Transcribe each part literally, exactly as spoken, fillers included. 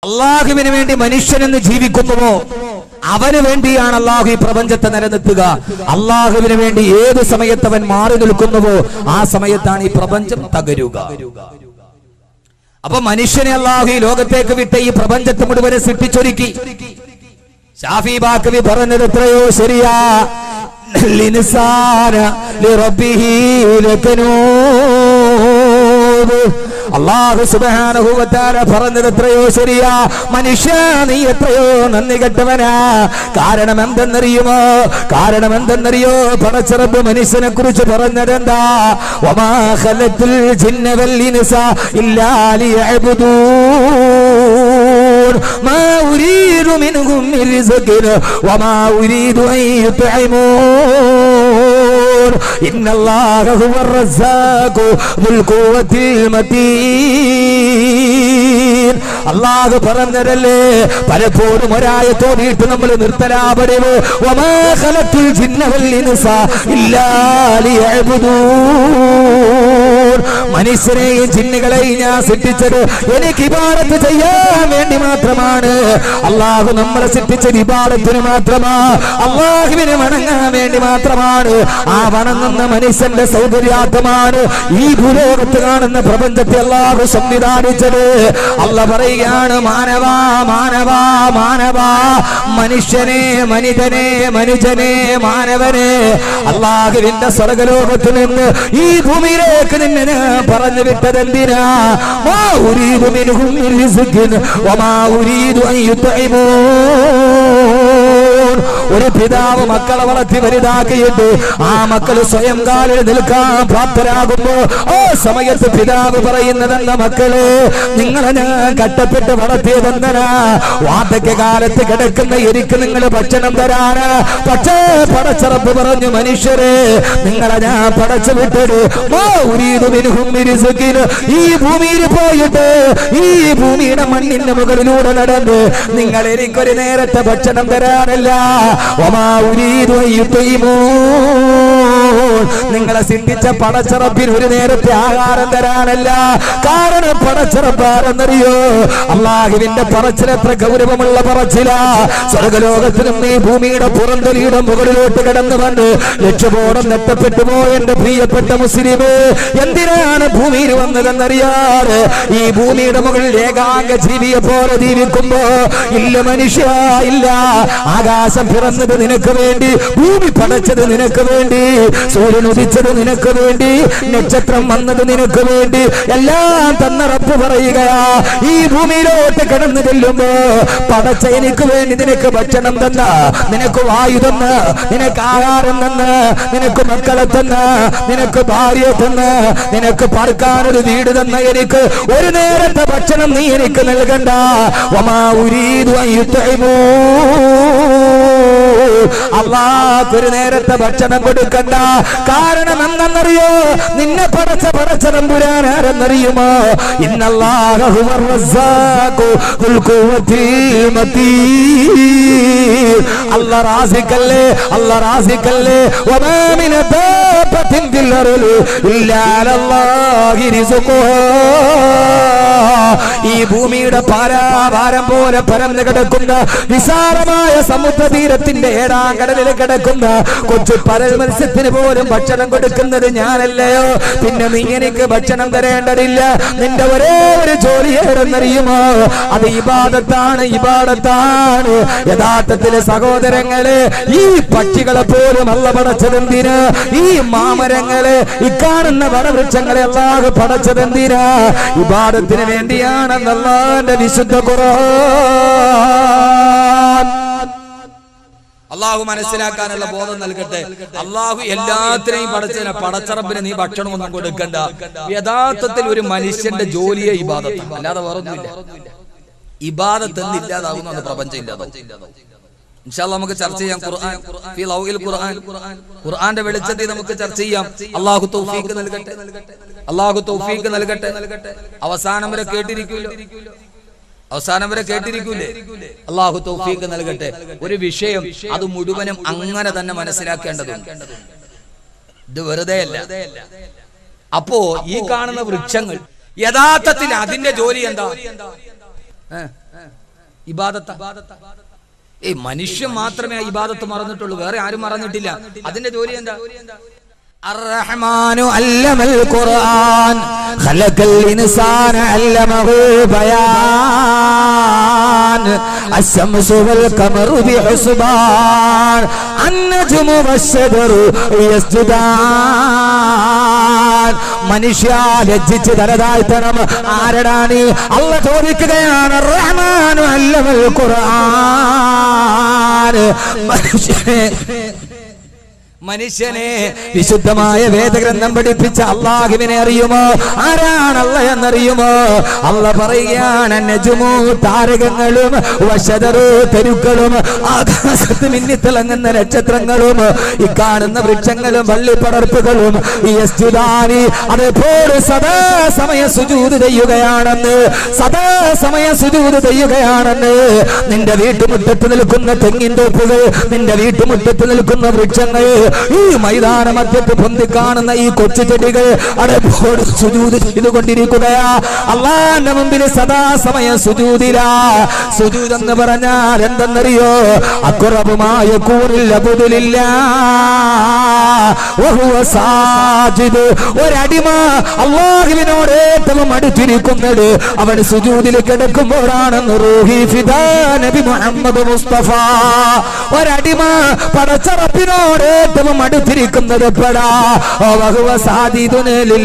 അള്ളാഹുവിന് വേണ്ടി മനുഷ്യനെന്ന് ജീവിക്കുന്നുവോ അവന് വേണ്ടിയാണ് അള്ളാഹു ഈ പ്രപഞ്ചത്തെ നിലനിർത്തുക. അള്ളാഹുവിന് വേണ്ടി ഏത് സമയത്ത് അവൻ മാറി നിൽക്കുന്നുവോ ആ സമയത്താണ് ഈ പ്രപഞ്ചം തകരുക. അപ്പൊ മനുഷ്യനെ അള്ളാഹു ഈ ലോകത്തേക്ക് വിട്ട ഈ പ്രപഞ്ചത്തെ മുഴുവൻ സൃഷ്ടിച്ചൊരുക്കി. ശാഫി ബാക്കവി പറഞ്ഞത് എത്രയോ ശരിയാ. അല്ലാഹു സുബ്ഹാനഹു വ തആല പറഞ്ഞത് എത്രയോ ശരിയാ. മനുഷ്യ നീ എത്രയോ നന്ദി കെട്ടവനാ. കാരണം എന്തെന്നറിയുമോ? കാരണം എന്തെന്നറിയോ? പടച്ച റബ്ബ് മനുഷ്യനെ കുറിച്ച് പറഞ്ഞതെന്താ? വമാ ഖലഖതുൽ ജിന്ന വൽ ഇൻസ ഇല്ലാ ലിയഅ്ബുദൂൻ മാ ഉരീദു മിൻഹും മിൻ റിസ്ഖിൻ വമാ ഉരീദു അൻ യുത്ഇമൂൻ ഇന്നല്ലാഹ ഹുവർ റസ്സാഖു ദുൽ ഖുവ്വത്തിൽ മതീൻ. അല്ലാഹു പറഞ്ഞതല്ലേ പലപ്പോഴും ഒരായത്തോടിയിട്ട് നമ്മൾ നിർത്തലാപരവ്. വമാ ഖലഖതുൽ ജിന്ന വൽ ഇൻസ ഇല്ലാ ലിയഅ്ബുദൂൻ. മനുഷ്യരെയും ജിന്നുകളെയും ഞാൻ സൃഷ്ടിച്ചത് എനിക്ക് ഇബാദത്ത് ചെയ്യാൻ വേണ്ടി മാത്രമാണ്. അല്ലാഹു നമ്മളെ സൃഷ്ടിച്ചത് ഇബാദത്തിന് മാത്രമാ, അല്ലാഹുവിനെ വണങ്ങാൻ വേണ്ടി മാത്രമാണ്. ആ വണങ്ങുന്ന മനുഷ്യന്റെ സൗകര്യാർത്ഥമാണ് ഈ ഭൂലോകത്ത് കാണുന്ന പ്രപഞ്ചത്തെ അല്ലാഹു സംവിധാനിച്ചത്. അല്ലാഹു പറയുകയാണ്, മാനവാ മാനവാ മാനവാ, മനുഷ്യനെ മനിതനെ മനുജനെ മാനവനെ, അല്ലാഹുവിന്റെ സ്വർഗ്ഗലോകത്ത് നിന്ന് ഈ ഭൂമിയിലേക്ക് നിന്നെ ഞാൻ പറഞ്ഞു വിട്ടതെന്തിനാ? മാ ഉരീദു മിൻഹും മിൻ റിസ്ഖിൻ വമാ ഉരീദു അൻ യുത്ഇമൂൻ. ഒരു പിതാവ് മക്കളെ വളർത്തി വലുതാക്കിയിട്ട് ആ മക്കൾ സ്വയം കാലിൽ നിൽക്കാൻ പ്രാപ്തരാകുമ്പോ ആ സമയത്ത് പിതാവ് പറയുന്നതെന്ന മക്കളെ, നിങ്ങളെ ഞാൻ കട്ടപ്പെട്ട് വളർത്തിയതെന്തനാ? വാർദ്ധക്യ കാലത്ത് കിടക്കുന്ന എനിക്ക് നിങ്ങൾ ഭക്ഷണം തരാനാ. പക്ഷേ പടച്ച റബ്ബ് പറഞ്ഞു, മനുഷ്യരെ നിങ്ങളെ ഞാൻ പടച്ചു വിട്ടത് മാ ഉരീദു മിൻഹും മിൻ റിസ്ഖിൻ. ഈ ഭൂമിയിൽ പോയിട്ട് ഈ ഭൂമിയുടെ മണ്ണിന്റെ മുകളിലൂടെ നടന്ന് നിങ്ങൾ എനിക്കൊരു നേരത്തെ ഭക്ഷണം തരാനല്ല. വമാ ഉരീദു അൻ യുത്ഇമൂൻ. നിങ്ങളെ സൃഷ്ടിച്ച പടച്ച റബ്ബിന് ഒരു നേരത്തെ ആഹാരം തരാനല്ല. കാരണം പടച്ച റബ്ബാരെന്നറിയോ? അല്ലാഹുവിന്റെ പറച്ചിലെത്ര ഗൗരവമുള്ള പറച്ചിലാ. സ്വർഗ്ഗലോകത്തിനും ഈ ഭൂമിയുടെ പുറന്തലിയുടെ മുകളിലോട്ട് കിടന്നു വന്ന് ലക്ഷ്യബോധം നഷ്ടപ്പെട്ടു പോയ എന്റെ പ്രിയപ്പെട്ട മുസ്ലിമേ, എന്തിനാണ് ഭൂമിയിൽ വന്നതെന്നറിയാറ്? ഈ ഭൂമിയുടെ മുകളിൽ ഏകാംഗ ജീവിയെ പോലെ ജീവിക്കുമ്പോ ഇല്ല മനുഷ്യ ഇല്ല. ആകാശം പിറന്നത് നിനക്ക് വേണ്ടി, ഭൂമി പടച്ചത് നിനക്ക് വേണ്ടി, സൂര്യൻ ഉദിച്ചത് നിനക്ക് വേണ്ടി, നക്ഷത്രം വന്നത് നിനക്ക് വേണ്ടി, എല്ലാം തന്ന റബ്ബ് പറയുകയാ. ഈ ഭൂമിയിലോട്ട് കിടന്നു ചെല്ലുമ്പോ പടച്ച എനിക്ക് വേണ്ടി നിനക്ക് ഭക്ഷണം തന്ന, നിനക്ക് വായു തന്ന, നിനക്ക് ആഹാരം തന്ന, നിനക്ക് മക്കളെ തന്ന, നിനക്ക് ഭാര്യയെ തന്ന, നിനക്ക് പാർക്കാനൊരു വീട് തന്ന എനിക്ക് ഒരു നേരത്തെ ഭക്ഷണം നീ എനിക്ക് നൽകണ്ട. വമാ ഉരീദു അൻ യുത്ഇമൂൻ. അല്ലാഹു ഒരു നേരത്തെ ഭക്ഷണം കൊടുക്കണ്ട. കാരണം എന്തെന്നറിയോ? നിന്നെ പടച്ച പടച്ച തമ്പുരാൻ ആരെന്നറിയുമോ? ഇന്നല്ലാഹ ഹുവർ റസ്സാഖു ദുൽ ഖുവ്വത്തിൽ മതീൻ. അല്ലാഹ് റാസിഖല്ലേ, അല്ലാഹ് റാസിഖല്ലേ. വമാ മിൻ ദാബത്തിൻ ഫിൽ അർളി ഇല്ലാ അലല്ലാഹി റിസ്ഖുഹാ. ഈ ഭൂമിയുടെ പാരാഭാരം പോലെ പരന്നു കിടക്കുന്ന വിശാലമായ സമുദ്രതീരത്തിന്റെ ഏഴാം കടലിൽ കിടക്കുന്ന കൊച്ചു പരൽ മത്സ്യത്തിന് പോലും ഭക്ഷണം കൊടുക്കുന്നത് ഞാനല്ലയോ? പിന്നെ നീ എനിക്ക് ഭക്ഷണം തരേണ്ടതില്ല. നിന്റെ ഒരേ ഒരു ജോലി ഏതെന്നറിയുമോ? അത് ഇബാദത്താണ്, ഇബാദത്താണ്. യഥാർത്ഥത്തിലെ സഹോദരങ്ങളെ, ഈ പക്ഷികളെ പോലും അല്ല പടച്ചതെന്തിന്? ഈ മാമരങ്ങളെ, ഈ കാണുന്ന വനവൃക്ഷങ്ങളെ അല്ലാഹു പടച്ചതെന്തിനാ? ഇബാദത്തിന് വേണ്ടിയാണെന്ന് അല്ലാഹുവിന്റെ വിശുദ്ധ ഖുർആൻ. അള്ളാഹു മനസ്സിലാക്കാനുള്ള ബോധം നൽകട്ടെ. അള്ളാഹു എല്ലാത്തിനെയും പടച്ചതിനെ, പടച്ചറബിന് നീ ഭക്ഷണം ഒന്നും കൊടുക്കണ്ട. യഥാർത്ഥത്തിൽ ഒരു മനുഷ്യന്റെ ജോലിയെ ഇബാദത്ത്, അല്ലാതെ വേറൊന്നുമില്ല. ഇബാദത്ത് എന്നില്ലാതാവുന്ന പ്രപഞ്ചം ഇല്ലാതാവും. ഇൻഷാ അല്ലാഹ് നമുക്ക് ചർച്ച ചെയ്യാം. ഖുർആൻ ഫീ ലൗഹിൽ ഖുർആൻ, ഖുർആന്റെ വെളിച്ചത്തിൽ നമുക്ക് ചർച്ച ചെയ്യാം. അള്ളാഹു തൗഫീഖ് നൽകട്ടെ, അള്ളാഹു തൗഫീഖ് നൽകട്ടെ. അവസാനം വരെ കേട്ടിരിക്കുമല്ലോ, അവസാനം വരെ കേട്ടിരിക്കൂലേ? അള്ളാഹു തൗഫീഖ് നൽകട്ടെ. ഒരു വിഷയം അത് മുഴുവനും അങ്ങനെ തന്നെ മനസ്സിലാക്കേണ്ടതുണ്ട്. ഇത് വെറുതെ അല്ല. അപ്പോ ഈ കാണുന്ന വൃക്ഷങ്ങൾ യഥാർത്ഥത്തിൽ അതിന്റെ ജോലി എന്താ? ഇബാദത്ത്. ഏയ് മനുഷ്യൻ മാത്രമേ ഇബാദത്ത് മറന്നിട്ടുള്ളൂ, വേറെ ആരും മറന്നിട്ടില്ല. അതിന്റെ ജോലി എന്താ? അർറഹ്മാനു അല്ലമൽ ഖുർആൻ ഖലഖൽ ഇൻസാന അല്ലമഹുൽ ബയാൻ അശ്ശംസു വൽ ഖമറു ബിഹുസ്ബാൻ അന്നജുമു വശജറു യസ്ജുദാൻ. മനുഷ്യ ലജ്ജിച്ച് തലതാഴ്ത്തണം. ആരടാണ്? അല്ലാഹു ചോദിക്കുകയാണ്, റഹ്മാനു അല്ലമൽ ഖുർആൻ. മനുഷ്യനെ മനുഷ്യനെ വിശുദ്ധമായ വേദഗ്രന്ഥം പഠിപ്പിച്ച അല്ലാഹുവിനെ അറിയുമോ? ആരാണ് അല്ലാഹ് എന്നറിയുമോ? അല്ലാഹ് പറയുകയാണ്, നജുമു താരകങ്ങളും വശദറു തെരുക്കളും ആകാശത്ത് മിന്നിത്തിളങ്ങുന്ന നക്ഷത്രങ്ങളും ഈ കാണുന്ന വൃക്ഷങ്ങളും വള്ളിപ്പടർപ്പുകളും യസ്ജുദാനി അതേപോൽ സദാ സമയ സുജൂദ് ചെയ്യുകയാണെന്ന്, സദാ സമയ സുജൂദ് ചെയ്യുകയാണെന്ന്. നിന്റെ വീട്ടുമുറ്റത്ത് നിൽക്കുന്ന തെങ്ങിൻ തോപ്പുകൾ, നിന്റെ വീട്ടുമുറ്റത്ത് നിൽക്കുന്ന വൃക്ഷങ്ങൾ, ഈ മൈതാന മധ്യത്ത് പൊന്തി കാണുന്ന ഈ കൊച്ചു ചെടികൾ അടപ്പോട് സുജൂദ് ചെയ്തുകൊണ്ടിരിക്കുകയാ. അല്ലാഹുവിന്റെ മുമ്പിൽ സദാസമയം സുജൂദിലാ. സുജൂദ് എന്ന് പറഞ്ഞാൽ എന്തെന്നറിയോ? അഖറബുമായ യകൂനുൽ അബ്ദു ലില്ലാഹ് വഹുവ സാജിദ്. ഒരടിമ അല്ലാഹുവിനോട് ഏറ്റവും അടുത്തിരിക്കുന്നത് അവൻ സുജൂദിൽ കിടക്കുമ്പോഴാണെന്ന് റൂഹി ഫിദാ നബി മുഹമ്മദ് മുസ്തഫ. ഒരടിമ പടച്ചറപ്പിനോട് ഏറ്റവും അടുത്തിരിക്കുന്നത് എപ്പോഴാ? വഹുവ സാജിദുൻ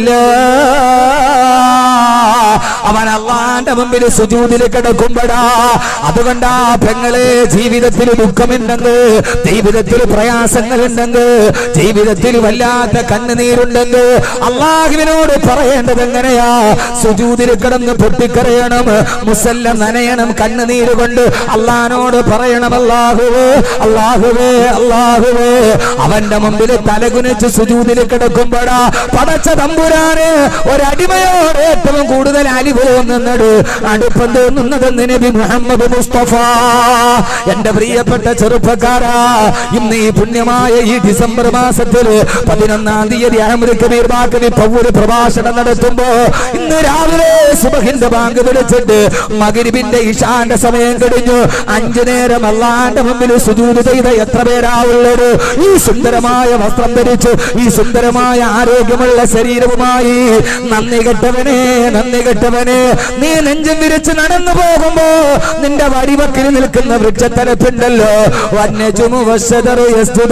ലില്ലാഹ്. അവൻ അല്ലാഹുവിന്റെ മുമ്പിൽ സുജൂദിൽ കിടക്കുമ്പോഴാ. അതുകൊണ്ടാ പെങ്ങളെ, ജീവിതത്തിൽ ദുഃഖമുണ്ടെങ്കിൽ, ജീവിതത്തിൽ പ്രയാസങ്ങളുണ്ടെങ്കിൽ, ജീവിതത്തിൽ വല്ലാത്ത കണ്ണുനീരുണ്ടെങ്കിൽ അല്ലാഹുവിനോട് പറയേണ്ടത് എങ്ങനെയാ? സുജൂദിൽ കിടന്ന് പൊട്ടിക്കരയണം, മുസല്ല നനയണം കണ്ണുനീര് കൊണ്ട്. അല്ലാഹുവിനോട് പറയണം, അല്ലാഹുവേ അല്ലാഹുവേ അല്ലാഹുവേ. അവന്റെ മുമ്പിൽ തലകുനിച്ച് സുജൂദിൽ കിടക്കുമ്പോഴാ പടച്ച തമ്പുരാന് ഒരടിമയോട് ഏറ്റവും കൂടുതൽ അലിവ് തോന്നുന്നത്, അടുപ്പം തോന്നുന്നത് നബി മുഹമ്മദ് മുസ്തഫ. എന്റെ പ്രിയപ്പെട്ട ചെറുപ്പക്കാരാ, ഇന്ന് ഈ പുണ്യമായ ഈ ഡിസംബർ മാസത്തിൽ പതിനൊന്നാം തീയതി അഹമ്മദ് കബീർ ബാക്കവി പൗര പ്രഭാഷണം നടത്തുമ്പോ, ഇന്ന് രാവിലെ സുബഹിന്റെ ബാങ്ക് വിളിച്ചിട്ട് മഗ്രിബിന്റെ ഇശാന്റെ സമയം കഴിഞ്ഞു, അഞ്ചു നേരം അല്ലാഹുവിന്റെ മുമ്പിൽ സുജൂദ് ചെയ്ത എത്ര പേരാവുള്ളത്? ഈ സുന്ദരമായ വസ്ത്രം ധരിച്ചു, ഈ സുന്ദരമായ ആരോഗ്യമുള്ള ശരീരവുമായി നന്ദി കെട്ടവനെ, നന്ദി കെട്ടവനെ, നീ നെഞ്ചും വിരിച്ച് നടന്നു പോകുമ്പോ നിന്റെ വടിവക്കിൽ നിൽക്കുന്ന വൃക്ഷത്തലപ്പുണ്ടല്ലോ, വന്നജുമു വശദറു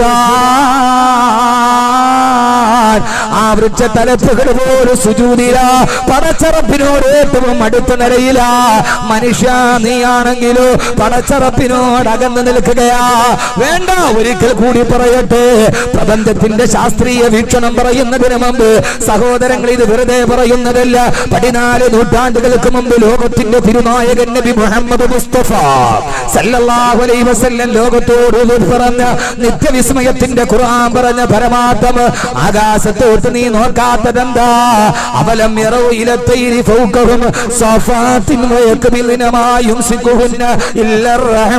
യസ്ജുദാൻ. ആ വൃക്ഷത്തലപ്പുകൾ പോലും സുജൂദില. പടച്ചറപ്പിനോട് ഏറ്റവും അടുത്ത നിലയില. മനുഷ്യ നീയാണെങ്കിലോ പടച്ചറപ്പിനോട് അകന്നു നിൽക്കുകയാ. വേണ്ട, ഒരിക്കൽ കൂടി പറയട്ടെ, പ്രപഞ്ചത്തിന്റെ ശാസ്ത്രീയ വീക്ഷണം പറയുന്നതിന് മുമ്പ് സഹോദരങ്ങൾ, ഇത് വെറുതെ പറയുന്നതല്ല. പതിനാല് നൂറ്റാണ്ടുകൾക്ക് മുമ്പ് ലോകത്തിന്റെ തിരുനായകൻ നബി മുഹമ്മദ് മുസ്തഫ സല്ലല്ലാഹു അലൈഹി വസല്ലം ലോകത്തോട് പറഞ്ഞ നിത്യവിസ്മയത്തിന്റെ ഖുർആൻ പറഞ്ഞ പരമാത്മ ആകാശത്തോട്ട് നീ നോക്കാത്തതെന്താ? അവലം യറൗ ഇലത്തൈരി ഫൗകഹും സഫാത്തിൻ വയക്ബിൽന മാ യുംസികുഹുന്ന ഇല്ലർ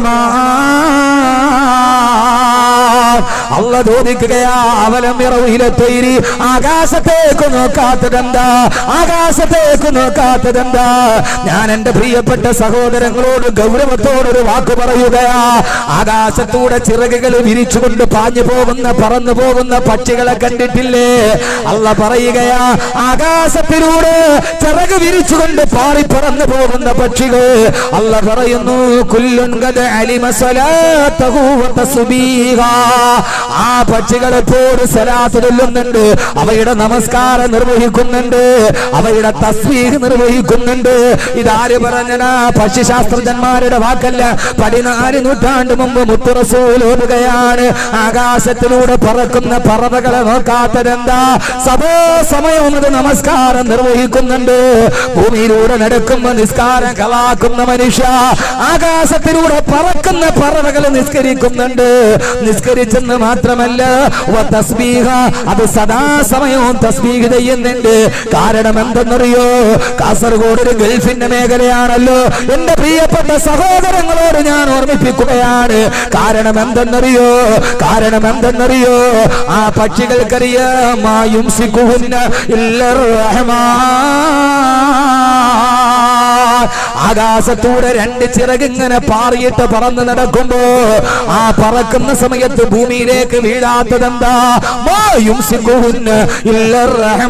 റഹ്മാൻ. അല്ലാഹു ചോദിക്കുകയാ, അവലം യറൗ ഇലത്തൈരി, ആകാശത്തേക്ക് നോക്കാത്തതെന്താ? ആകാശത്തേക്ക് നോക്കാത്തതെന്താ? ഞാൻ എന്റെ പ്രിയപ്പെട്ട സഹോദരങ്ങളോട് ഗൗരവത്തോടൊരു വാക്ക് പറയുകയാ. ആകാശത്തൂടെ ചിറകുകൾ വിരിച്ചുകൊണ്ട് പാഞ്ഞു പോകുന്ന, പറന്നു പോകുന്ന പക്ഷികളെ കണ്ടിട്ടില്ലേ? അല്ലാഹു പറയുകയാ, ആകാശത്തിലൂടെ ചിറക് വിരിച്ചുകൊണ്ട് പാറി പറന്നു പോകുന്ന പക്ഷികൾ. അല്ലാഹു പറയുന്നു, കുല്ലുൻ ഖദ അലിമ സലാതഹു വ തസ്ബീഹാ. ആ പക്ഷികളെ പോലും സലാത്ത് ചൊല്ലുന്നുണ്ട്, അവയുടെ നമസ്കാരം നിർവഹിക്കുന്നുണ്ട്, അവയുടെ തസ്ബീഹ് നിർവഹിക്കുന്നുണ്ട്. ഇതാര് പറഞ്ഞനാ? പക്ഷിശാസ്ത്രജ്ഞന്മാരുടെ വാക്കല്ല. പതിനാല് നൂറ്റാണ്ട് മുമ്പ് മുത്ത് റസൂൽ ഓതുകയാണ്, ആകാശത്തിലൂടെ പറക്കുന്ന പറവകളെ നോക്കാത്തതെന്താ? സദാസമയവും അത് നമസ്കാരം നിർവഹിക്കുന്നുണ്ട്. ഭൂമിയിലൂടെ നടക്കുമ്പോ നിസ്കാരം കളാക്കുന്ന മനുഷ്യ, ആകാശത്തിലൂടെ പറക്കുന്ന പറവകൾ നിസ്കരിക്കുന്നുണ്ട്. നിസ്കരിച്ചെന്ന് മാത്രമല്ല, തസ്ബീഹ, അത് സദാസമയവും തസ്ബീഹ് ചെയ്യുന്നുണ്ട്. കാരണം എന്തെന്നറിയോ? കാസർഗോഡ് ഒരു ഗൾഫിന്റെ മേഖലയാണല്ലോ. എന്റെ പ്രിയപ്പെട്ട സഹോദരങ്ങളോട് ഞാൻ ഓർമ്മിപ്പിക്കുകയാണ്. കാരണം എന്തെന്നറിയോ? കാരണം എന്തെന്നറിയോ? ആ പക്ഷികൾക്കറിയാം, മായും സിക്കുഹുന്ന ഇല്ലർ റഹ്മാൻ. ആകാശത്തൂടെ രണ്ട് ചിറകിങ്ങനെ പാറിയിട്ട് പറന്ന് നടക്കുമ്പോ ആ പറക്കുന്ന സമയത്ത് ഭൂമിയിലേക്ക് വീഴാത്തതെന്താ? മായും സിംഹുന്ന് ഇല്ലർ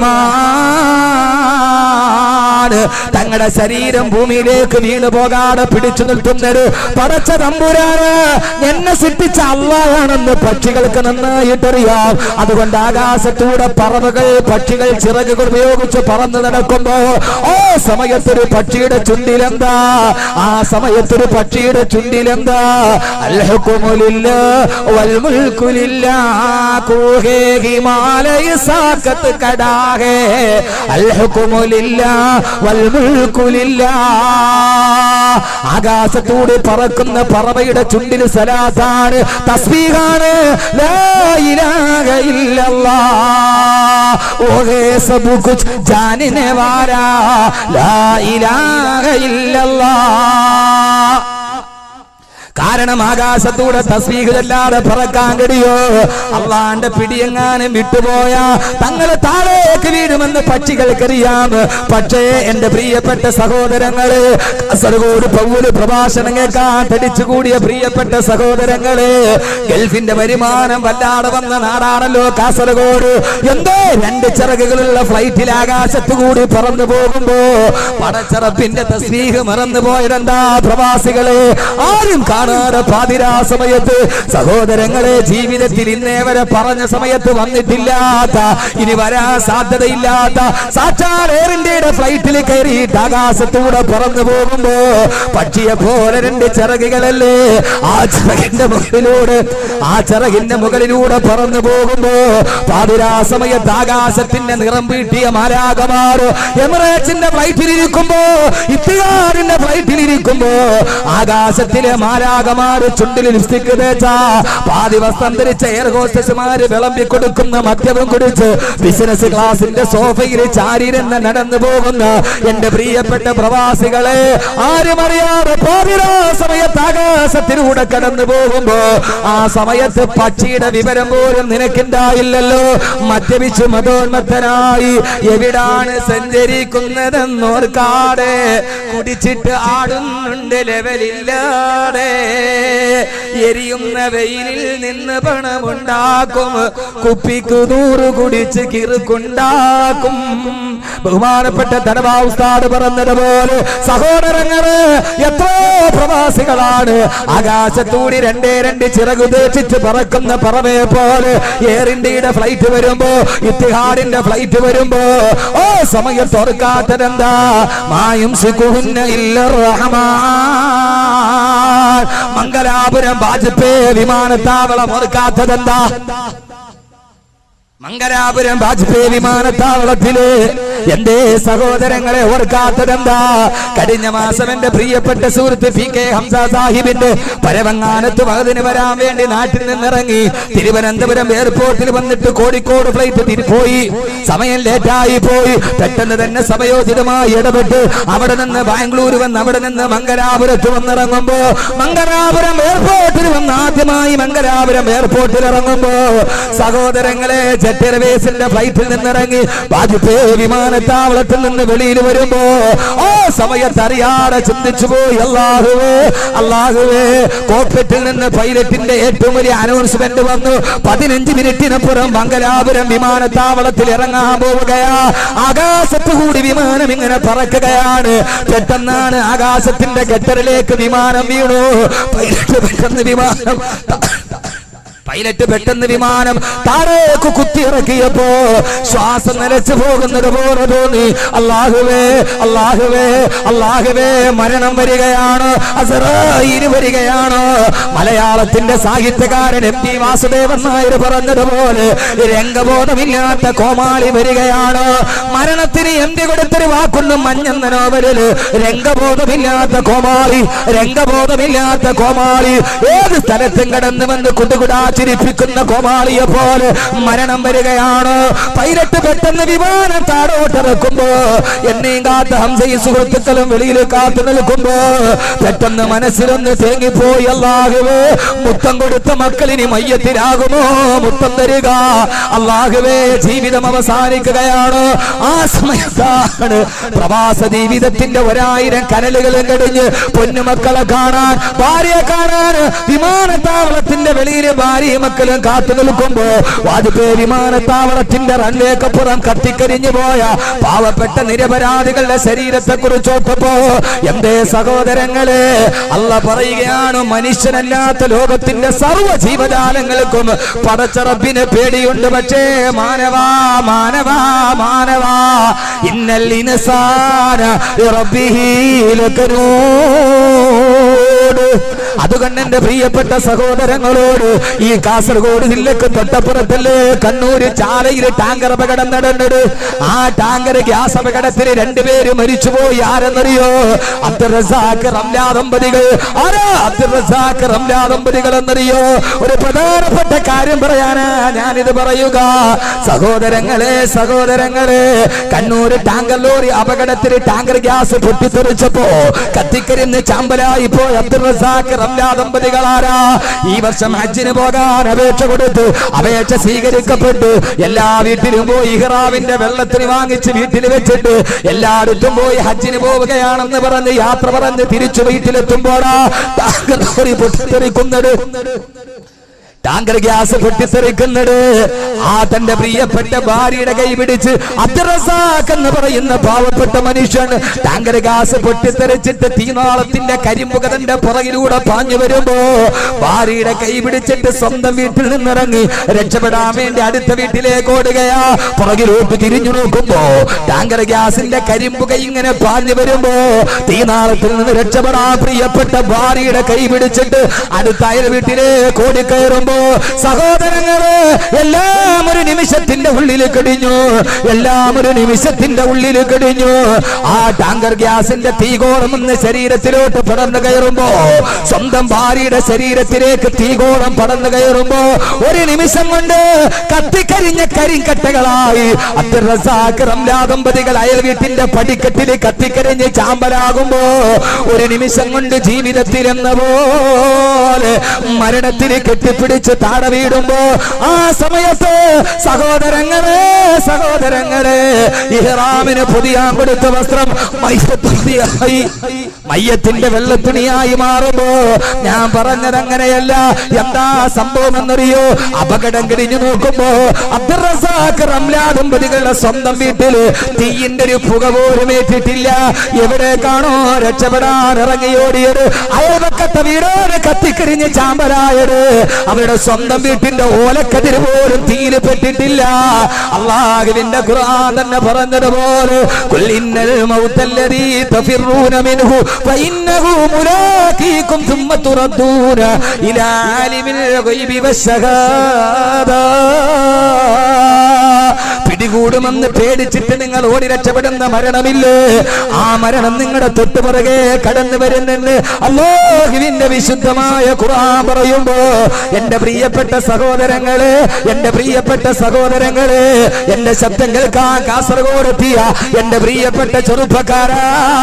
റഹ്മാൻ. തങ്ങളുടെ ശരീരം ഭൂമിയിലേക്ക് വീണു പോകാതെ പിടിച്ചു നിർത്തുന്നത് പടച്ച തമ്പുരാന് എന്നെ സൃഷ്ടിച്ച അല്ലാഹുവാണെന്ന് പക്ഷികൾക്ക് നന്നായിട്ടറിയാം. അതുകൊണ്ട് ആകാശത്തൂടെ പറവകൾ പക്ഷികൾ ചിറകുകൾ ഉപയോഗിച്ച് പറന്ന് നടക്കുമ്പോ ഓ സമയത്തൊരു പക്ഷിയുടെ ചുണ്ടിലെന്താ? ആ സമയത്തൊരു പക്ഷിയുടെ ചുണ്ടിലെന്താ? അൽ ഹുക്മു ലില്ലാഹി വൽ മുൽക്കു ലില്ലാഹി കൂഹേ ഹിമാലയ സാഖത്ത് കടാ ഹേ. അൽ ഹുക്മു ലില്ലാഹി വൽ മുൽക്കു ലില്ലാഹി. ആകാശത്തൂടെ പറക്കുന്ന പറവയുടെ ചുണ്ടിൽ സലാത്താണ്, തസ്ബീഹാണ്, ലാ ഇലാഹ ഇല്ലല്ലാഹ് ഓഹേ സബ് കുച്ച് ജാനനെ വാലാ ലാ ഇലാഹ ഇല്ലല്ലാഹ്. കാരണം ആകാശത്തൂടെ തസ്ബീഹ് ചൊല്ലാതെ പറക്കാൻ കഴിയോ? അള്ളാന്റെ പിടിയെങ്ങാനും വിട്ടുപോയാ തങ്ങളെ താഴേക്ക് വീഴുമെന്ന് പക്ഷികൾക്കറിയാം. പക്ഷേ എന്റെ പ്രിയപ്പെട്ട സഹോദരങ്ങള്, കാസർഗോഡ് പൗല് പ്രഭാഷണം കേൾക്കാൻ തടിച്ചുകൂടിയ പ്രിയപ്പെട്ട സഹോദരങ്ങള്, ഗൾഫിന്റെ വരുമാനം വല്ലാതെ വന്ന നാടാണല്ലോ കാസർഗോഡ്. എന്തോ രണ്ട് ചിറകുകളുള്ള ഫ്ലൈറ്റിൽ ആകാശത്തു കൂടി പറന്നു പോകുമ്പോ പടച്ചറപ്പിന്റെ തസ്ബീഹ് മറന്നു പോയതെന്താ? പ്രവാസികളെ ആരും പാതിരാ സമയത്ത് സഹോദരങ്ങളെ ജീവിതത്തിൽ ഇന്നേ വരെ പറഞ്ഞ സമയത്ത് വന്നിട്ടില്ലാത്ത, ഇനി വരാൻ സാധ്യതയില്ലാത്ത സാക്ഷാൽ എയർ ഇന്ത്യയുടെ ഫ്ലൈറ്റിൽ കയറിയിട്ട് ആകാശത്തൂടെ പറന്നു പോകുമ്പോ പക്ഷിയെ പോലെ രണ്ട് ചിറകുകളല്ലേ ആ ചിറകിന്റെ മുകളിലൂടെ ആ ചിറകിന്റെ മുകളിലൂടെ പറന്നു പോകുമ്പോ പാതിരാ സമയത്ത് ആകാശത്തിന്റെ നിറം വീട്ടിയ മാലാഖമാര് എമിറേറ്റ്സിന്റെ ഫ്ലൈറ്റിലിരിക്കുമ്പോ ഇത്തിഹാദിന്റെ ഫ്ലൈറ്റിലിരിക്കുമ്പോ ആകാശത്തിലെ മാലാ ാര് ചുണ്ടിൽ ലിപ്സ്റ്റിക് തേച്ച പാതി വസ്ത്രം ധരിച്ച എയർ ഹോസ്റ്റസുമാര് വിളമ്പി കൊടുക്കുന്ന മദ്യവും കുടിച്ച് ബിസിനസ് ക്ലാസിന്റെ സോഫയിൽ ചാരിരുന്ന് നടന്നു പോകുന്ന എന്റെ പ്രിയപ്പെട്ട പ്രവാസികളെ ആരും അറിയാതെ പാതിരാ സമയത്ത് ആകാശത്തിലൂടെ കടന്നു പോകുമ്പോ ആ സമയത്ത് പക്ഷിയുടെ വിവരം പോലും നിനക്കുണ്ടായില്ലല്ലോ. മദ്യപിച്ച് മതോന്മത്തനായി എവിടാണ് സഞ്ചരിക്കുന്നതെന്നോർക്കാടെ കുടിച്ചിട്ട് ആടുന്നുണ്ട് ലെവലില്ലാതെ. എരിയുന്ന വെയിലിൽ നിന്ന് പണമുണ്ടാക്കും, കുപ്പിക്ക് നൂറ് കുടിച്ച് കിറുക്കുണ്ടാക്കും. ബഹുമാനപ്പെട്ട ധനവാ ഉസ്താദ് പറഞ്ഞതുപോലെ സഹോദരങ്ങള് എത്രയോ പ്രവാസികളാണ് ആകാശത്തൂടി രണ്ടേ രണ്ട് ചിറകുദേശിച്ച് പറക്കുന്ന പറവയെ പോലെ എയർ ഇന്ത്യയുടെ ഫ്ലൈറ്റ് വരുമ്പോ ഇത്തിഹാദിന്റെ ഫ്ലൈറ്റ് വരുമ്പോ ഓ സമയത്ത് ഓർക്കാത്തതെന്താ? മായും സികുഹുന്ന ഇല്ലർ റഹ്മാൻ. മംഗലാപുരം വാജ്പേയി വിമാനത്താവളം ഓർക്കാത്തതെന്താ? മംഗലാപുരം വാജ്പേയി വിമാനത്താവളത്തില് എന്റെ സഹോദരങ്ങളെ ഓർക്കാത്തതെന്താ? കഴിഞ്ഞ മാസം എന്റെ പ്രിയപ്പെട്ട സുഹൃത്ത് പി കെ ഹംസ സാഹിബിന്റെ പരവങ്ങാനത്ത് വകതിന് വരാൻ വേണ്ടി നാട്ടിൽ നിന്നിറങ്ങി തിരുവനന്തപുരം എയർപോർട്ടിൽ വന്നിട്ട് കോഴിക്കോട് ഫ്ലൈറ്റ് തിരിപ്പോയി. സമയം ലേറ്റായി പോയി. പെട്ടെന്ന് തന്നെ സമയോചിതമായി ഇടപെട്ട് അവിടെ നിന്ന് ബാംഗ്ലൂർ വന്ന് അവിടെ നിന്ന് മംഗലാപുരത്ത് വന്നിറങ്ങുമ്പോ മംഗലാപുരം എയർപോർട്ടിൽ വന്ന് ആദ്യമായി മംഗലാപുരം എയർപോർട്ടിൽ ഇറങ്ങുമ്പോ സഹോദരങ്ങളെ ജെറ്റ് എയർവേസിന്റെ ഫ്ലൈറ്റിൽ നിന്നിറങ്ങി വാജ്പേയി വിമാനത്താവളത്തിൽ നിന്ന് വെളിയിൽ വരുമ്പോ ഓ സമയത്ത് അറിയാതെ ചിന്തിച്ചു പോയി, അല്ലാഹുവേ അല്ലാഹുവേ. കോക്പിറ്റിൽ നിന്ന് പൈലറ്റിന്റെ ഏറ്റവും വലിയ അനൗൺസ്മെന്റ് വന്നു. പതിനഞ്ച് മിനിറ്റിനപ്പുറം മംഗലാപുരം വിമാനത്താവളത്തിൽ ഇറങ്ങാൻ പോവുകയാ. ആകാശത്ത് കൂടി വിമാനം ഇങ്ങനെ പറക്കുകയാണ്. പെട്ടെന്നാണ് ആകാശത്തിന്റെ ഗട്ടറിലേക്ക് വിമാനം വീണു. പൈലറ്റ് പെട്ടെന്ന് വിമാനം പൈലറ്റ് പെട്ടെന്ന് വിമാനം താഴേക്ക് കുത്തിയിറക്കിയപ്പോ ശ്വാസം നിലച്ചു പോകുന്നത് പോലെ തോന്നി. അല്ലാഹുവേ അല്ലാഹുവേ അല്ലാഹുവേ മരണം വരികയാണ്, അസ്റായീൽ വരികയാണ്. മലയാളത്തിന്റെ സാഹിത്യകാരൻ എം ടി വാസുദേവൻ നായർ പറഞ്ഞതുപോലെ രംഗബോധമില്ലാത്ത കോമാളി വരികയാണ്. മരണത്തിന് എം ടി കൊടുത്തൊരു വാക്കൊന്നും മഞ്ഞെന്ന നോവലില് രംഗബോധമില്ലാത്ത കോമാളി രംഗബോധമില്ലാത്ത കോമാളി ഏത് സ്ഥലത്തും കടന്നു വന്ന് കുട്ടുകുടാ അടിച്ചിരിപ്പിക്കുന്ന കോമാളിയെ പോലെ മരണം വരികയാണ്. പൈലറ്റ് പെട്ടെന്ന് വിമാനം താഴോട്ടിറക്കുമ്പോ എന്നെയും കാത്ത് ഹംസയും സുഹൃത്തുക്കളും വെളിയിൽ കാത്തു നിൽക്കുമ്പോ പെട്ടെന്ന് മനസ്സിലൊന്ന് തേങ്ങിപ്പോയി. അല്ലാഹുവേ, മുത്തം കൊടുത്ത മക്കളിനി മയ്യത്തിലാകുമോ മുത്തം തരിക? അല്ലാഹുവേ, ജീവിതം അവസാനിക്കുകയാണ്. ആ സമയത്താണ് പ്രവാസ ജീവിതത്തിന്റെ ഒരായിരം കനലുകളും കഴിഞ്ഞ് പൊന്നുമക്കളെ കാണാൻ, ഭാര്യയെ കാണാൻ വിമാനത്താവളത്തിന്റെ വെളിയിൽ ഭാര്യയും മക്കളും കാത്തു നിൽക്കുമ്പോ വാജ്പേയി വിമാനത്താവളത്തിന്റെ റൺവേക്കപ്പുറം കത്തിക്കരിഞ്ഞു പോയ പാവപ്പെട്ട നിരപരാധികളുടെ ശരീരത്തെ കുറിച്ച് ഓർത്തപ്പോ എന്തേ സഹോദരങ്ങളെ, അല്ല പറയുകയാണ്, മനുഷ്യനല്ലാത്ത ലോകത്തിന്റെ സർവ്വ ജീവജാലങ്ങൾക്കും പടച്ച റബ്ബിനെ പേടിയുണ്ട്. പക്ഷേ മാനവാ മാനവാ മാനവാ ഇന്നൽ ഇൻസാന റബ്ബിഹി ലകനൂദ്. അതുകൊണ്ട് എന്റെ പ്രിയപ്പെട്ട സഹോദരങ്ങളോട്, ഈ കാസർഗോഡ് ജില്ലക്ക് തൊട്ടപ്പുറത്തല്ലേ കണ്ണൂര് ചാലയിൽ ടാങ്കർ അപകടം നടന്നത്. ആ ടാങ്കർ ഗ്യാസ് അപകടത്തിൽ രണ്ടുപേര് മരിച്ചുപോയി. ആരെന്നറിയോ? അബ്ദുൾ റസാഖ് റംല ദമ്പതികൾ. ആരാ അബ്ദുൾ റസാഖ് റംല ദമ്പതികൾ എന്നറിയോ? ഒരു പ്രധാനപ്പെട്ട കാര്യം പറയാനാ ഞാനിത് പറയുക. സഹോദരങ്ങളെ സഹോദരങ്ങളെ കണ്ണൂര് ടാങ്കർ ലോറി അപകടത്തിൽ ടാങ്കർ ഗ്യാസ് പൊട്ടിത്തെറിച്ചപ്പോ കത്തിക്കരിന്ന് ചാമ്പലായി പോയി അബ്ദുൾ റസാഖ് റംല ദമ്പതികളാരാ? ഈ വർഷം ഹജ്ജിന് പോകാൻ അപേക്ഷ കൊടുത്ത് അപേക്ഷ സ്വീകരിക്കപ്പെട്ടു. എല്ലാ വീട്ടിലും പോയി ഇഹ്റാമിന്റെ വെള്ളത്തിന് വാങ്ങിച്ച് വീട്ടിൽ വെച്ചിട്ട് എല്ലായിടത്തും പോയി ഹജ്ജിന് പോവുകയാണെന്ന് പറഞ്ഞ് യാത്ര പറഞ്ഞ് തിരിച്ചു വീട്ടിലെത്തുമ്പോഴാ ടാങ്കർ ലോറി പൊട്ടിത്തെറിക്കുന്നത്. ടാങ്കർ ഗ്യാസ് പൊട്ടിത്തെറിക്കുന്നത്. ആ തന്റെ പ്രിയപ്പെട്ട ഭാര്യയുടെ കൈ പിടിച്ച് അബ്ദുൾ റസാഖ് എന്ന് പറയുന്ന പാവപ്പെട്ട മനുഷ്യൻ ടാങ്കർ ഗ്യാസ് പൊട്ടിത്തെറിച്ചിട്ട് തീനാളത്തിന്റെ കരിമ്പുക തന്റെ പുറകിലൂടെ പാഞ്ഞു വരുമ്പോ ഭാര്യയുടെ കൈ പിടിച്ചിട്ട് സ്വന്തം വീട്ടിൽ നിന്നിറങ്ങി രക്ഷപ്പെടാൻ വേണ്ടി അടുത്ത വീട്ടിലേക്ക് ഓടുകയാ. പുറകിലോട്ട് തിരിഞ്ഞു നോക്കുമ്പോ ടാങ്കർ ഗ്യാസിന്റെ കരിമ്പുക ഇങ്ങനെ പാഞ്ഞു വരുമ്പോ തീനാളത്തിൽ നിന്ന് രക്ഷപ്പെടാൻ പ്രിയപ്പെട്ട ഭാര്യയുടെ കൈ പിടിച്ചിട്ട് അടുത്ത അയൽ വീട്ടിലേക്ക് ഓടിക്കയറുമ്പോ സഹോദരങ്ങളെ, എല്ലാം ഒരു നിമിഷത്തിന്റെ ഉള്ളിൽ കഴിഞ്ഞു. എല്ലാം ഒരു നിമിഷത്തിന്റെ ഉള്ളിൽ കഴിഞ്ഞു. ആ ടാങ്കർ ഗ്യാസിന്റെ തീകോളം ഒന്ന് ശരീരത്തിലോട്ട് പടർന്നു കയറുമ്പോ, സ്വന്തം ഭാര്യയുടെ ശരീരത്തിലേക്ക് തീകോളം പടർന്നു കയറുമ്പോ ഒരു നിമിഷം കൊണ്ട് കത്തിക്കരിഞ്ഞ കരിങ്കട്ടകളായി അബ്ദുൾ റസാഖ് റംല ദമ്പതികൾ അയൽ വീട്ടിന്റെ പടിക്കെട്ടിൽ കത്തിക്കരിഞ്ഞ് ചാമ്പലാകുമ്പോ ഒരു നിമിഷം കൊണ്ട് ജീവിതത്തിൽ എന്ന പോലെ മരണത്തിന് കെട്ടിപ്പിടിച്ച് താഴെ വീടുമ്പോ ആ സമയത്ത് സഹോദരങ്ങളെ സഹോദരങ്ങളെ ഇഹ്റാമിന് പുതിയാൻ കൊടുത്ത വസ്ത്രം മയ്യത്തുണിയായി മയ്യത്തിന്റെ വെള്ളത്തുണിയായി മാറുമ്പോ ഞാൻ പറഞ്ഞത് അങ്ങനെയല്ല. എന്താ സംഭവം എന്നറിയോ? അപകടം കഴിഞ്ഞു നോക്കുമ്പോ അബ്ദുൾ റസാഖ് റംല ദമ്പതികളുടെ സ്വന്തം വീട്ടില് തീയിന്റെ ഒരു പുക പോലും ഏറ്റിട്ടില്ല. എവിടേക്കാണോ രക്ഷപ്പെടാൻ ഇറങ്ങിയോടിയത്, അയൽവക്കത്തെ വീടോട് കത്തിക്കരിഞ്ഞ് ചാമ്പലായത്, അവരുടെ സ്വന്തം വീട്ടിന്റെ ഓലക്കതിര് പോലും തീയിൽ പെട്ടിട്ടില്ല. അല്ലാഹുവിന്റെ ഖുർആൻ തന്നെ പറഞ്ഞതുപോലെ ഖുൽഇന്നൽ മൗതല്ലദീ തഫിറൂന മിൻഹു ഫഇന്നഹു മുലാഖീകും സുമ്മ തുറദ്ദൂന ഇലാ ആലിമിൽ ഗൈബി വശഹാദ. പിടികൂടുമെന്ന് പേടിച്ചിട്ട് നിങ്ങൾ ഓടി രക്ഷപ്പെടുന്ന മരണമില്ലേ, ആ മരണം നിങ്ങളുടെ തൊട്ടുപുറകെ കടന്നു വരുന്നുണ്ട്. അല്ലാഹുവിന്റെ വിശുദ്ധമായ ഖുർആൻ പറയുമ്പോ എന്റെ പ്രിയപ്പെട്ട സഹോദരങ്ങളെ, എന്റെ പ്രിയപ്പെട്ട സഹോദരങ്ങളെ, എന്റെ ശബ്ദം കേൾക്കാൻ കാസർഗോഡ് എത്തിയ എന്റെ പ്രിയപ്പെട്ട ചെറുപ്പക്കാരാ,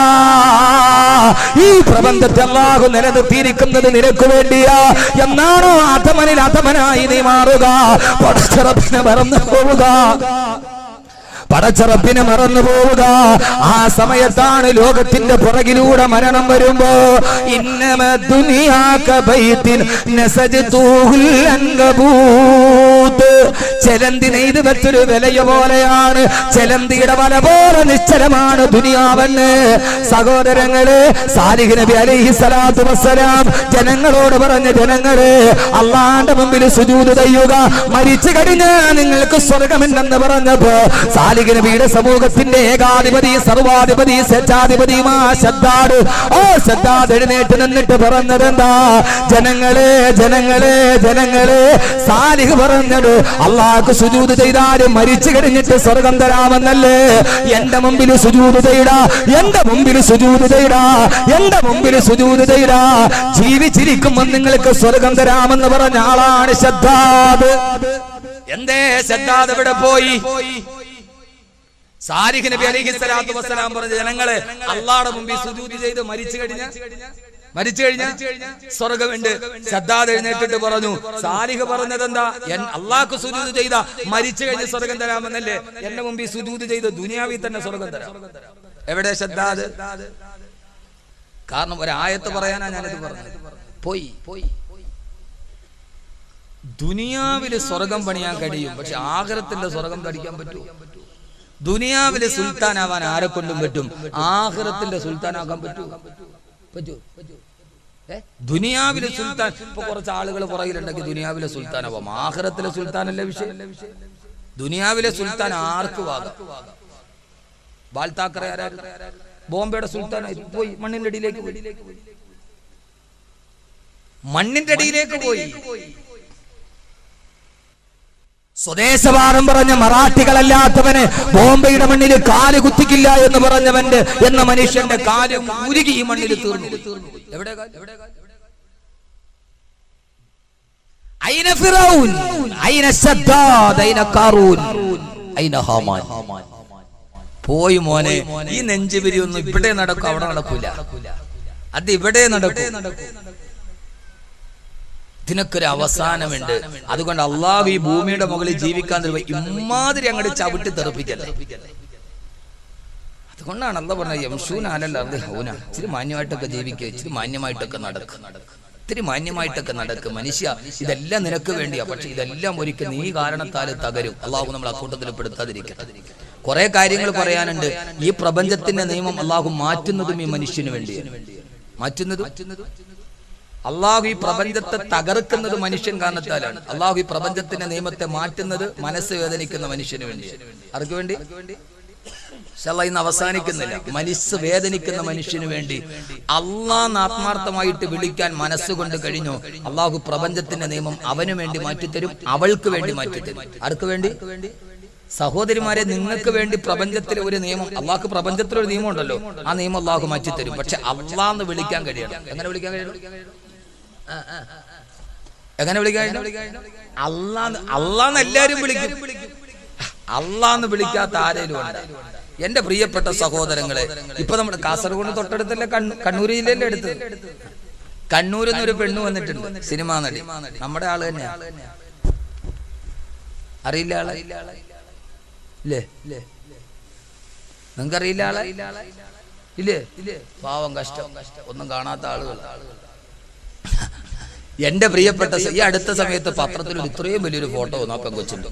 ഈ പ്രബന്ധത്തെ അല്ലാഹു നിലനിർത്തിയിരിക്കുന്നത് നിനക്ക് വേണ്ടിയാ. എന്നാണോ അധമനിൽ അധമനായി നീ മാറുക, പടച്ചറപ്പിനെ മറന്നു പോവുക, പടച്ചറപ്പിനെ മറന്നു പോവുക. ആ സമയത്താണ് ലോകത്തിന്റെ പുറകിലൂടെ മരണം വരുമ്പോ ഇന്നമ ദുനിയാക ബൈത്തിൻ നസജ്തുഹുൽ അൻകബൂത്ത്. ചെലന്തി നെയ്ത് വെച്ചൊരു വിലയ പോലെയാണ്, ചെലന്തിയുടെ വല പോലെ നിശ്ചലമാണ് ദുനിയാവെന്ന്. സഹോദരങ്ങളെ, സാലിഹ് നബി അലൈഹി സ്വലാത്തു വസ്സലാം ജനങ്ങളോട് പറഞ്ഞ, ജനങ്ങളെ അള്ളാന്റെ മുമ്പിൽ സുജൂദ് ചെയ്യുക, മരിച്ചു കഴിഞ്ഞാൽ നിങ്ങൾക്ക് സ്വർഗമുണ്ടെന്ന് പറഞ്ഞപ്പോ സാലിഹ് നബിയുടെ സമൂഹത്തിന്റെ ഏകാധിപതി സർവാധിപതി സ്വേച്ഛാധിപതിയുമാ ശദ്ദാദ്, ഓ ശദ്ദാദ് എഴുന്നേറ്റ് നിന്നിട്ട് പറഞ്ഞതെന്താ? ജനങ്ങളെ ജനങ്ങളെ ജനങ്ങളെ, സാലിഹ് പറഞ്ഞത്, അള്ളാഹ് അള്ളാഹ്ക്ക് സുജൂദ് ചെയ്താലും മരിച്ചു കഴിഞ്ഞിട്ട് സ്വർഗം തരാമെന്നല്ലേ. എന്റെ മുമ്പിൽ സുജൂദ് ചെയ്താ, എന്റെ മുമ്പിൽ സുജൂദ് ചെയ്താ, എന്റെ മുമ്പിൽ സുജൂദ് ചെയ്താ ജീവിച്ചിരിക്കുമ്പോൾ നിങ്ങൾക്ക് സ്വർഗം തരാമെന്ന് പറഞ്ഞ ആളാണ് ശദ്ദാദ്. എന്തേ ശദ്ദാദ് ഇവിടെ പോയി? സാലിഹ് നബി അലൈഹിസ്സലാത്തു വസ്സലാം പറഞ്ഞ ജനങ്ങളെ അള്ളാഹുടെ മുമ്പിൽ സുജൂദ് ചെയ്ത് മരിച്ചു കഴിഞ്ഞ മരിച്ചു കഴിഞ്ഞ സ്വർഗമുണ്ട്. ശദ്ദാദ് എഴുന്നേറ്റിട്ട് പറഞ്ഞു, സാലിഹ് പറഞ്ഞത് എന്താ? അള്ളാഹ്ക്ക് സുജൂദ് ചെയ്ത മരിച്ചു കഴിഞ്ഞ് സ്വർഗം തരാമെന്നല്ലേ. എന്റെ മുമ്പിൽ സുജൂദ് ചെയ്ത് ദുനിയാവിൽ തന്നെ സ്വർഗം തരാം. എവിടെ ശദ്ദാദ്? കാരണം ഒരായത്ത് പറയാനാ ഞാനിത് പറഞ്ഞത്. പോയി പോയി ദുനിയാവില് സ്വർഗം പണിയാൻ കഴിയും, പക്ഷെ ആഖിറത്തിന്റെ സ്വർഗം പഠിക്കാൻ പറ്റുമോ? ദുനിയാവിലെ സുൽത്താനാവാൻ ആരെ കൊണ്ടും പറ്റും, ആഖിറത്തിന്റെ സുൽത്താനാക്കാൻ പറ്റുമോ? പറ്റൂ? ദുനിയാവിലെ സുൽത്താൻ ഇപ്പൊ കുറച്ച് ആളുകൾ പുറകിലുണ്ടെങ്കിൽ ദുനിയാവിലെ സുൽത്താനാവാം, ആഖിറത്തിലെ സുൽത്താനല്ലേ വിഷയം. ദുനിയാവിലെ സുൽത്താൻ ആർക്ക് വാങ്ങാം? ബാൽ താക്കറെ ആരായിരുന്നു? ബോംബെയുടെ സുൽത്താനായി പോയി, മണ്ണിന്റെ അടിയിലേക്ക് പോയി, മണ്ണിന്റെ അടിയിലേക്ക് പോയി. സ്വദേശവാദം പറഞ്ഞ മറാഠികളല്ലാത്തവന് ബോംബെയുടെ മണ്ണിൽ കാല് കുത്തിക്കില്ല എന്ന് പറഞ്ഞവന്റെ എന്ന മനുഷ്യന്റെ കാല് ഉരുകി ഈ മണ്ണിൽ തീർന്നു. എവിടെ ഐന ഫിറഔൻ, ഐന ശദ്ദാദ്, ഐന ഖാറൂൻ, ഐന ഹാമാൻ. പോയി മോനെ, ഈ നെഞ്ചുപിരി ഒന്നും ഇവിടെ നടക്കും അവിടെ നടക്കൂല, അത് ഇവിടെ നടക്കും. ഇതിനൊക്കെ അവസാനമുണ്ട്. അതുകൊണ്ട് അള്ളാഹു ഈ ഭൂമിയുടെ മുകളിൽ ജീവിക്കാൻ തരുമ്പോൾ ഇമ്മാതിരി അങ്ങോട്ട് ചവിട്ടി തെറിപ്പിക്കല്ലേ. അതുകൊണ്ടാണ് അള്ളാഹ് പറഞ്ഞത് യംശൂന അലൽ അർദി ഹൗന, ഇച്ചിരി മാന്യമായിട്ടൊക്കെ ജീവിക്കുക, ഇച്ചിരി മാന്യമായിട്ടൊക്കെ നടക്കും, ഇത്തിരി മാന്യമായിട്ടൊക്കെ നടക്കും. മനുഷ്യ, ഇതെല്ലാം നിനക്ക് വേണ്ടിയാ, പക്ഷെ ഇതെല്ലാം ഒരിക്കൽ നീ കാരണത്താൽ തകരും. അള്ളാഹു നമ്മൾ അക്കൂട്ടത്തിൽ പെടുത്താതിരിക്കട്ടെ. കുറെ കാര്യങ്ങൾ പറയാനുണ്ട്. ഈ പ്രപഞ്ചത്തിന്റെ നിയമം അള്ളാഹു മാറ്റുന്നതും ഈ മനുഷ്യന് വേണ്ടിയാണ്. മാറ്റുന്നതും അള്ളാഹു ഈ പ്രപഞ്ചത്തെ തകർക്കുന്നത് മനുഷ്യൻ കാരണത്താലാണ്. അള്ളാഹു ഈ പ്രപഞ്ചത്തിന്റെ നിയമത്തെ മാറ്റുന്നത് മനസ്സ് വേദനിക്കുന്ന മനുഷ്യന് വേണ്ടിയാണ്. ആർക്ക് വേണ്ടി? ഇൻഷാല്ലാഹ് ഇന്ന് അവസാനിക്കുന്നില്ല. മനസ്സ് വേദനിക്കുന്ന മനുഷ്യന് വേണ്ടി അള്ളാഹ് ആത്മാർത്ഥമായിട്ട് വിളിക്കാൻ മനസ്സുകൊണ്ട് കഴിഞ്ഞു, അള്ളാഹു പ്രപഞ്ചത്തിന്റെ നിയമം അവന് വേണ്ടി മാറ്റിത്തരും, അവൾക്ക് വേണ്ടി മാറ്റിത്തരും. ആർക്ക് വേണ്ടി? സഹോദരിമാരെ, നിങ്ങൾക്ക് വേണ്ടി പ്രപഞ്ചത്തിലെ ഒരു നിയമം, അള്ളാഹ്ക്ക് പ്രപഞ്ചത്തിലൊരു നിയമം ഉണ്ടല്ലോ, ആ നിയമം അള്ളാഹു മാറ്റിത്തരും. പക്ഷെ അള്ളാഹ് വിളിക്കാൻ കഴിയണം. എങ്ങനെ വിളിക്കാൻ കഴിയണം? എങ്ങനെ വിളിക്കാൻ? അള്ളാഹ് അള്ളാഹ് എല്ലാരും വിളിക്കും. അള്ളാഹ് വിളിക്കാത്ത ആരേലും ഉണ്ട്? എന്റെ പ്രിയപ്പെട്ട സഹോദരങ്ങളെ, ഇപ്പൊ നമ്മുടെ കാസർഗോഡ് തൊട്ടടുത്തല്ലേ, കണ്ണൂർ ജില്ലയിലെ അടുത്ത്, കണ്ണൂരിൽ നിന്നൊരു പെണ്ണ് വന്നിട്ടുണ്ട്, സിനിമാ നടി, നമ്മുടെ ആള് തന്നെയാ. അറിയില്ല ആളെ? ഇല്ലേ? നിങ്ങൾക്കറിയില്ല ആളെ? ഇല്ലേ? പാവം, കഷ്ടം, ഒന്നും കാണാത്ത ആളുകൾ. എന്റെ പ്രിയപ്പെട്ട, ഈ അടുത്ത സമയത്ത് പത്രത്തിൽ ഇത്രയും വലിയൊരു ഫോട്ടോ വന്നു ആ പെങ്കൊച്ചുണ്ട്.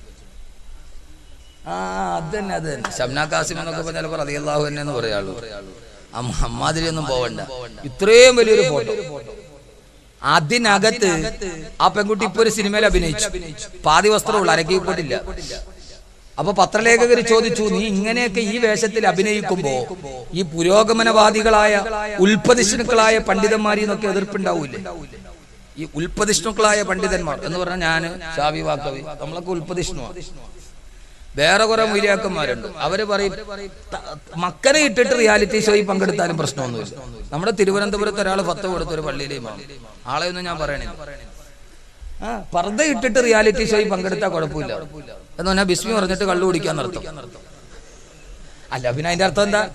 ആ അത് തന്നെ അത് തന്നെ ഷംന കാസിം എന്നൊക്കെ പറഞ്ഞാൽ റളിയല്ലാഹു അൻഹു എന്ന് പറയാളൂ. അമ്മാതിരി ഒന്നും പോവണ്ട. ഇത്രയും വലിയൊരു ഫോട്ടോ. അതിനകത്ത് ആ പെൺകുട്ടി ഇപ്പൊ ഒരു സിനിമയിൽ അഭിനയിച്ചു. പാതി വസ്ത്രമുള്ള, അരക്കിപ്പോട്ടില്ല. അപ്പൊ പത്രലേഖകർ ചോദിച്ചു, നീ ഇങ്ങനെയൊക്കെ ഈ വേഷത്തിൽ അഭിനയിക്കുമ്പോ ഈ പുരോഗമനവാദികളായ ഉൽപ്പതിഷ്ണുക്കളായ പണ്ഡിതന്മാരിന്നൊക്കെ എതിർപ്പുണ്ടാവൂലേ? ഈ ഉൽപ്പതിഷ്ണുക്കളായ പണ്ഡിതന്മാർ എന്ന് പറഞ്ഞാൽ ഞാന്, ഷാവി വാക്കവി, നമ്മളൊക്കെ ഉൽപ്പതിഷ്ണുവാണ്. വേറെ കുറെ മൂല്യാക്കന്മാരുണ്ട്. അവര് പറയും മക്കനെ ഇട്ടിട്ട് റിയാലിറ്റി ഷോയിൽ പങ്കെടുത്താലും പ്രശ്നമൊന്നുമില്ല. നമ്മുടെ തിരുവനന്തപുരത്ത് ഒരാൾ ഫത്ത് കൊടുത്തൊരു പള്ളിയിലേയും ആളെ ഒന്നും ഞാൻ പറയണില്ല. ആ പർദ്ദ ഇട്ടിട്ട് റിയാലിറ്റി ഷോയിൽ പങ്കെടുത്താൽ കുഴപ്പമില്ല എന്ന് പറഞ്ഞാൽ ബിസ്മി പറഞ്ഞിട്ട് കള്ളു കുടിക്കാൻ നിർത്തും. അല്ല പിന്നെ അതിന്റെ അർത്ഥം എന്താ?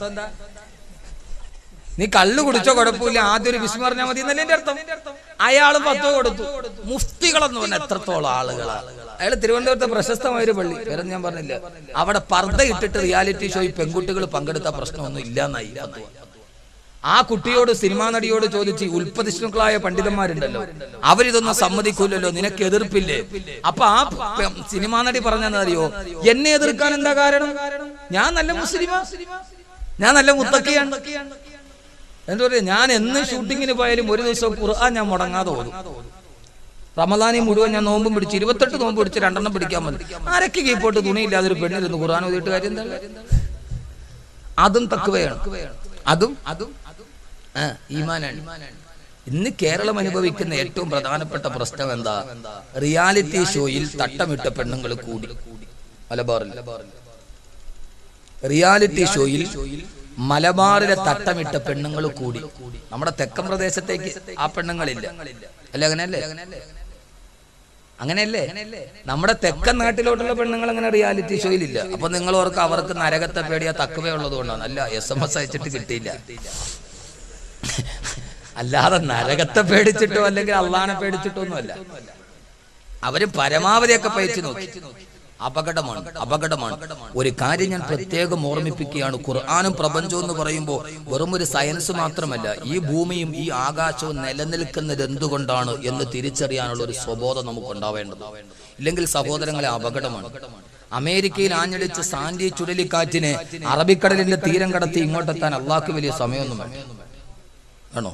നീ കള്ളു കുടിച്ചോ കുഴപ്പമില്ല, ആദ്യം ഒരു ബിസ്മി പറഞ്ഞാൽ മതി എന്നല്ലേ എന്റെ അർത്ഥം. അയാള് പത്തോ കൊടുത്തു. മുഫ്തികളെന്ന് പറഞ്ഞാൽ എത്രത്തോളം ആളുകളാണ്. അയാൾ തിരുവനന്തപുരത്തെ പ്രശസ്തമായ ഒരു പള്ളി, വേറെ ഞാൻ പറഞ്ഞില്ല, അവിടെ പർദ്ദ ഇട്ടിട്ട് റിയാലിറ്റി ഷോയിൽ പെൺകുട്ടികൾ പങ്കെടുത്ത പ്രശ്നമൊന്നും ഇല്ലാന്നായി. ആ കുട്ടിയോട്, സിനിമാ നടിയോട് ചോദിച്ച്, ഉൽപ്പതിഷ്ണുക്കളായ പണ്ഡിതന്മാരുണ്ടല്ലോ, അവരിതൊന്നും സമ്മതിക്കൂലല്ലോ, നിനക്ക് എതിർപ്പില്ലേ? അപ്പൊ ആ സിനിമാ നടി പറഞ്ഞറിയോ, എന്നെ എതിർക്കാൻ എന്താ കാരണം? ഞാൻ നല്ല മുസ്ലിമാ, ഞാൻ നല്ല മുത്തക്കിയാണ്. എന്താ പറയാ, ഞാൻ എന്ന് ഷൂട്ടിങ്ങിന് പോയാലും ഒരു ദിവസം ഖുർആൻ ഞാൻ മുടങ്ങാതെ ഓതും. റമദാനി മുഴുവൻ ഞാൻ നോമ്പും പിടിച്ച്, ഇരുപത്തെട്ട് നോമ്പ് പിടിച്ച് രണ്ടെണ്ണം പിടിക്കാൻ മതി. അരക്ക് കീപ്പോട്ട് തുണിയില്ലാതെ ഒരു പെണ്ണിരുന്ന് ഖുർആൻ ഓതിയിട്ട് കാര്യം എന്താ? അതും തഖ്വയാണ്, അതും അതും ഈമാനാണ്. ഇന്ന് കേരളം അനുഭവിക്കുന്ന ഏറ്റവും പ്രധാനപ്പെട്ട പ്രശ്നം എന്താ? റിയാലിറ്റി ഷോയിൽ തട്ടമിട്ട പെണ്ണുങ്ങൾ കൂടി. മലബാറിൽ റിയാലിറ്റി ഷോയിൽ മലബാറിലെ തട്ടമിട്ട പെണ്ണുങ്ങൾ കൂടി. നമ്മുടെ തെക്കൻ പ്രദേശത്തേക്ക് ആ പെണ്ണുങ്ങളില്ല അല്ലെ? അങ്ങനെയല്ലേ? അങ്ങനെയല്ലേ? നമ്മുടെ തെക്കൻ നാട്ടിലോട്ടുള്ള പെണ്ണുങ്ങൾ അങ്ങനെ റിയാലിറ്റി ഷോയിലില്ല. അപ്പൊ നിങ്ങൾ ഓർക്ക് അവർക്ക് നരകത്തെ പേടിയാ തക്കവേ ഉള്ളത് കൊണ്ടാണ്. അല്ല, എസ് എം എസ് അയച്ചിട്ട് കിട്ടിയില്ല. അല്ലാതെ നരകത്തെ പേടിച്ചിട്ടോ അല്ലെങ്കിൽ അള്ളാനെ പേടിച്ചിട്ടോ ഒന്നുമല്ല. അവര് പരമാവധിയൊക്കെ പയച്ചു നോക്കി. അപകടമാണ്, അപകടമാണ്. ഒരു കാര്യം ഞാൻ പ്രത്യേകം ഓർമ്മിപ്പിക്കുകയാണ്. ഖുർആനും പ്രപഞ്ചവും എന്ന് പറയുമ്പോൾ വെറും ഒരു സയൻസ് മാത്രമല്ല. ഈ ഭൂമിയും ഈ ആകാശവും നിലനിൽക്കുന്നത് എന്തുകൊണ്ടാണ് എന്ന് തിരിച്ചറിയാനുള്ള ഒരു സ്വബോധം നമുക്ക് ഉണ്ടാവേണ്ടത്. ഇല്ലെങ്കിൽ സഹോദരങ്ങളെ അപകടമാണ്. അമേരിക്കയിൽ ആഞ്ഞടിച്ച സാൻഡി ചുഴലിക്കാറ്റിനെ അറബിക്കടലിന്റെ തീരം കടത്തി ഇങ്ങോട്ടെത്താൻ അള്ളാഹ്ക്ക് വലിയ സമയമൊന്നും വേണം. ആണോ?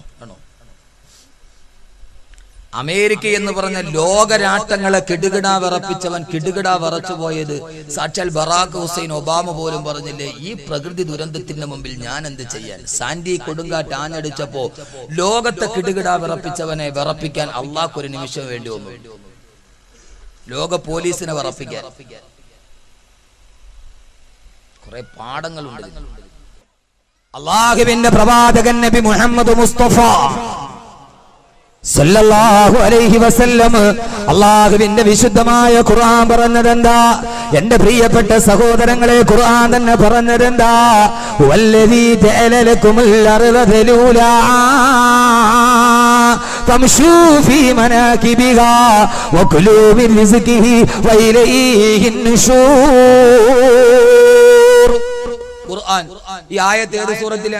അമേരിക്ക എന്ന് പറഞ്ഞ ലോകരാഷ്ട്രങ്ങളെ കിടുകിടാ വിറപ്പിച്ചവൻ കിടുകിടാ വിറച്ചു പോയത് സാക്ഷാൽ ബറാക്ക് ഹുസൈൻ ഒബാമ പോലും പറഞ്ഞില്ലേ, ഈ പ്രകൃതി ദുരന്തത്തിന്റെ മുമ്പിൽ ഞാൻ എന്ത് ചെയ്യാൻ? സാൻഡി കൊടുങ്കാറ്റ് ആഞ്ഞടിച്ചപ്പോ ലോകത്തെ കിടുകിടാ വിറപ്പിച്ചവനെ വിറപ്പിക്കാൻ അള്ളാഹ്ക്ക് ഒരു നിമിഷം വേണ്ടി വന്നു. ലോക പോലീസിനെ വിറപ്പിക്കാൻ കുറെ പാഠങ്ങളുണ്ട്. അള്ളാഹുവിന്റെ പ്രവാചകൻ നബി മുഹമ്മദ് മുസ്തഫ സല്ലല്ലാഹു അലൈഹി വസല്ലം അള്ളാഹുവിന്റെ വിശുദ്ധമായ ഖുർആൻ പറഞ്ഞതെന്താ? എന്റെ പ്രിയപ്പെട്ട സഹോദരങ്ങളെ, ഖുർആൻ തന്നെ പറഞ്ഞതെന്താ? വല്ലദീ ജഅല ലക്കുമുൽ അർള ദലൂലാ ഫംശൂ ഫീ മനാകിബിഹാ വകുലൂ മിൻ റിസ്ഖിഹി വഇലൈഹിൻ നുശൂർ. ഖുർആൻ ഈ ആയത്ത് ഏത് സൂറത്തിലാ?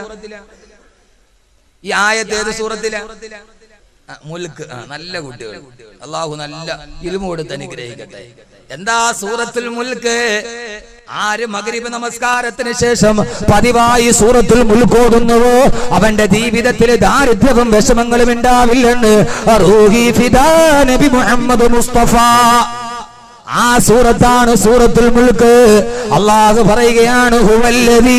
ഈ ആയത്ത് ഏത് സൂറത്തിലാ? മുൽക്ക്. നല്ല കുട്ടികൾ, അള്ളാഹു നല്ല ഇൽമു കൊടുത്ത് അനുഗ്രഹിക്കട്ടെ. എന്താ സൂറത്തുൽ മുൽക്ക്? ആര് മഗ്രിബ് നമസ്കാരത്തിന് ശേഷം പതിവായി സൂറത്തുൽ മുൽക്ക് ഓതുന്നുവോ അവന്റെ ജീവിതത്തിൽ ദാരിദ്ര്യവും വിഷമങ്ങളും ഉണ്ടാവില്ലെന്ന് റൂഹി ഫിദാ നബി മുഹമ്മദ് മുസ്തഫ. ആ സൂറത്താണ് സൂറത്തുൽ മുൽക്ക്. അള്ളാഹു പറയുകയാണ്, ഹുവല്ലദീ,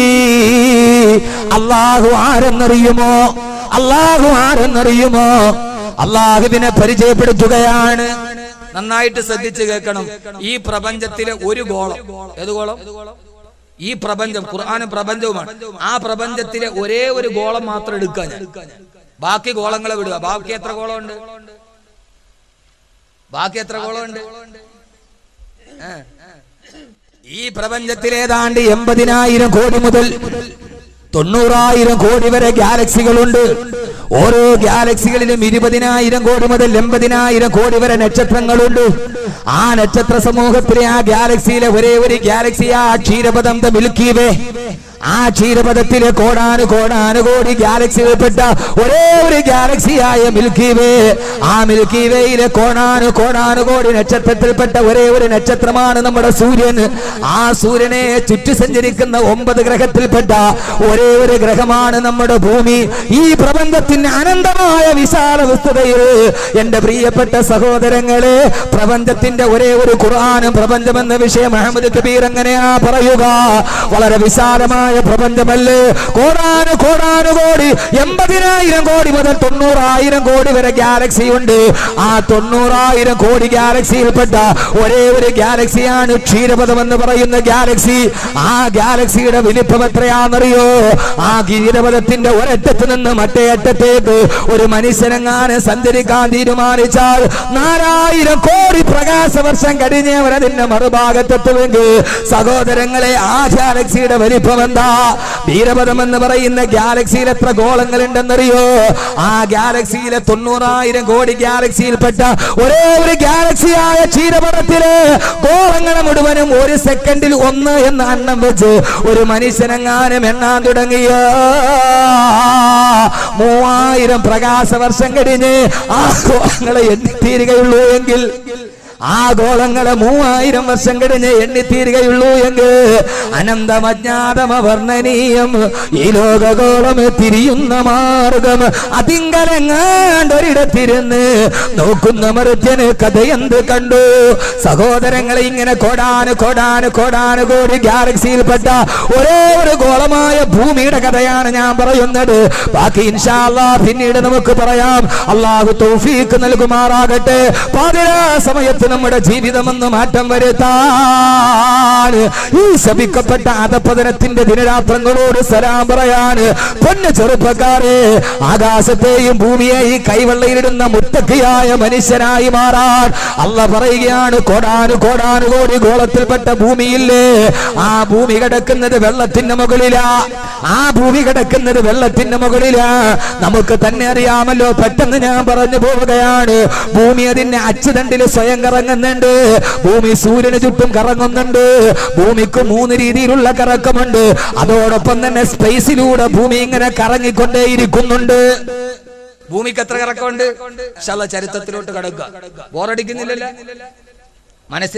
അള്ളാഹു ആരെന്നറിയുമോ? അള്ളാഹു ആരെന്നറിയുമോ? അള്ളാഹുവിനെ പരിചയപ്പെടുത്തുകയാണ്. നന്നായിട്ട് ശ്രദ്ധിച്ചു കേൾക്കണം. ഈ പ്രപഞ്ചത്തിലെ ഒരു ഗോളം, ഏത് ഗോളം? ഈ പ്രപഞ്ചം, ഖുർആനും പ്രപഞ്ചവുമാണ്. ആ പ്രപഞ്ചത്തിലെ ഒരേ ഒരു ഗോളം മാത്രം എടുക്കുക ഞാൻ. ബാക്കി ഗോളങ്ങളെ വിടുക. ബാക്കി എത്ര ഗോളമുണ്ട്? ബാക്കി എത്ര ഗോളമുണ്ട്? ഈ പ്രപഞ്ചത്തിൽ ഏതാണ്ട് എൺപതിനായിരം കോടി മുതൽ തൊണ്ണൂറായിരം കോടി വരെ ഗാലക്സികളുണ്ട്. ഓരോ ഗാലക്സികളിലും ഇരുപതിനായിരം കോടി മുതൽ എൺപതിനായിരം കോടി വരെ നക്ഷത്രങ്ങളുണ്ട്. ആ നക്ഷത്ര സമൂഹത്തിലെ ആ ഗാലക്സിയിലെ ഒരേ ഒരു ഗാലക്സി ആ ക്ഷീരപഥം മിൽക്കി വേ. ആ ക്ഷീരപഥത്തിലെ കോടാനു കോടാനു കോടി ഗാലക്സിയിൽപ്പെട്ട ഒരേ ഒരു ഗാലക്സിയായ മിൽക്കി വേ. ആ മിൽക്കി വേയിലെ കോടാനു കോടാനു കോടി നക്ഷത്രത്തിൽപ്പെട്ട ഒരേ ഒരു നക്ഷത്രമാണ് നമ്മുടെ സൂര്യൻ. ആ സൂര്യനെ ചുറ്റി സഞ്ചരിക്കുന്ന ഒമ്പത് ഗ്രഹത്തിൽപ്പെട്ട ഒരേ ഒരു ഗ്രഹമാണ് നമ്മുടെ ഭൂമി. ഈ പ്രപഞ്ചത്തിന്റെ അനന്തമായ വിശാല വിസ്തൃതയിൽ എന്റെ പ്രിയപ്പെട്ട സഹോദരങ്ങളെ, പ്രപഞ്ചത്തിന്റെ ഒരേ ഒരു ഖുർആനും പ്രപഞ്ചം എന്ന വിഷയം അഹമ്മദ് കബീർ എങ്ങനെയാ പറയുക? വളരെ വിശാലമായ പ്രപഞ്ചമല്ലേ? കോടാനു കോടാനു കോടി, എൺപതിനായിരം കോടി മുതൽ തൊണ്ണൂറായിരം കോടി വരെ ഗാലക്സി ഉണ്ട്. ആ തൊണ്ണൂറായിരം കോടി ഗാലക്സിയിൽപ്പെട്ട ഒരേ ഒരു ഗാലക്സിയാണ് ക്ഷീരപഥം എന്ന് പറയുന്ന ഗാലക്സി. ആ ഗാലക്സിയുടെ വലിപ്പം എത്രയാണെന്നറിയോ? ആ ക്ഷീരപഥത്തിന്റെ ഒരറ്റത്ത് നിന്ന് മറ്റേ അറ്റത്തേക്ക് ഒരു മനുഷ്യനെങ്ങാനും സഞ്ചരിക്കാൻ തീരുമാനിച്ചാൽ നാലായിരം കോടി പ്രകാശ വർഷം കഴിഞ്ഞേ അവരതിന്റെ മറുഭാഗത്തെത്തുമെങ്കിൽ സഹോദരങ്ങളെ, ആ ഗാലക്സിയുടെ വലിപ്പം എന്താ? ക്ഷീരപഥം എന്ന് പറയുന്ന ഗാലക്സിയിൽ എത്ര ഗോളങ്ങൾ ഉണ്ടെന്നറിയോ? ആ ഗാലക്സിയിലെ തൊണ്ണൂറായിരം കോടി ഗാലക്സിയിൽപ്പെട്ട ഒരേ ഒരു ഗാലക്സിയായ ക്ഷീരപഥത്തിലെ ഗോളങ്ങളെ മുഴുവനും ഒരു സെക്കൻഡിൽ ഒന്ന് എന്ന എണ്ണം വെച്ച് ഒരു മനുഷ്യനെങ്ങാനും എണ്ണാൻ തുടങ്ങിയ മൂവായിരം പ്രകാശ വർഷം കഴിഞ്ഞ് ആ ഗോളങ്ങളെ എണ്ണിത്തീരുകയുള്ളൂ എങ്കിൽ ആ ഗോളങ്ങളെ മൂവായിരം വർഷം കഴിഞ്ഞ് എണ്ണിത്തീരുകയുള്ളൂ എങ്കിൽ അനന്തം അജ്ഞാതം അവർണ്ണനീയം ഈ ലോകഗോളം തിരിയുന്ന മാർഗം അതിങ്കലങ്ങാണ്ടൊരിടത്തിരുന്ന് നോക്കുന്ന മറുത്യന് കഥയെന്ത് കണ്ടു? സഹോദരങ്ങളെ, ഇങ്ങനെ കോടാന് കോടാന് കോടാന് കോടി ഗാലക്സിയിൽപ്പെട്ട ഒരേ ഒരു ഗോളമായ ഭൂമിയുടെ കഥയാണ് ഞാൻ പറയുന്നത്. ബാക്കി ഇൻഷാ അല്ലാഹ് പിന്നീട് നമുക്ക് പറയാം. അള്ളാഹു തൗഫീഖ് നൽകുമാറാകട്ടെ. പാതിരാ സമയത്ത് നമ്മുടെ ജീവിതമെന്ന് മാറ്റം വരുത്താൻ, ഈ ശപിക്കപ്പെട്ട അധപതനത്തിന്റെ ദിനരാത്രങ്ങളോട് സലാം പറയാൻ പൊന്നു ചെറുപ്പക്കാരെ, ആകാശത്തെയും ഭൂമിയെയും കൈവെള്ളയിലിടുന്ന മുത്തക്കിയായ മനുഷ്യനായി മാറാൻ അല്ലാഹ് പറയുകയാണ്. കോടാനു കോടാനു കോടി ഗോളത്തിൽപ്പെട്ട ഭൂമിയില്ലേ, ആ ഭൂമി കിടക്കുന്നത് വെള്ളത്തിന്റെ മുകളിലാ. ആ ഭൂമി കിടക്കുന്നത് വെള്ളത്തിന്റെ മുകളിലാ. നമുക്ക് തന്നെ അറിയാമല്ലോ. പെട്ടെന്ന് ഞാൻ പറഞ്ഞു പോവുകയാണ്. ഭൂമി അതിന്റെ അച്ചുതണ്ടിൽ സ്വയം കറങ്ങുന്നുണ്ട്. ഭൂമി സൂര്യന് ചുറ്റും കറങ്ങുന്നുണ്ട്. ഭൂമിക്ക് മൂന്ന് രീതിയിലുള്ള കറക്കമുണ്ട്. അതോടൊപ്പം തന്നെ സ്പേസിലൂടെ ഭൂമി ഇങ്ങനെ കറങ്ങിക്കൊണ്ടേയിരിക്കുന്നുണ്ട്. ഭൂമിക്ക് എത്ര കറക്കമുണ്ട്? ചരിത്രത്തിലോട്ട് കടക്കുക. ബോറടിക്കുന്നില്ലല്ലോ മനസ്സിൽ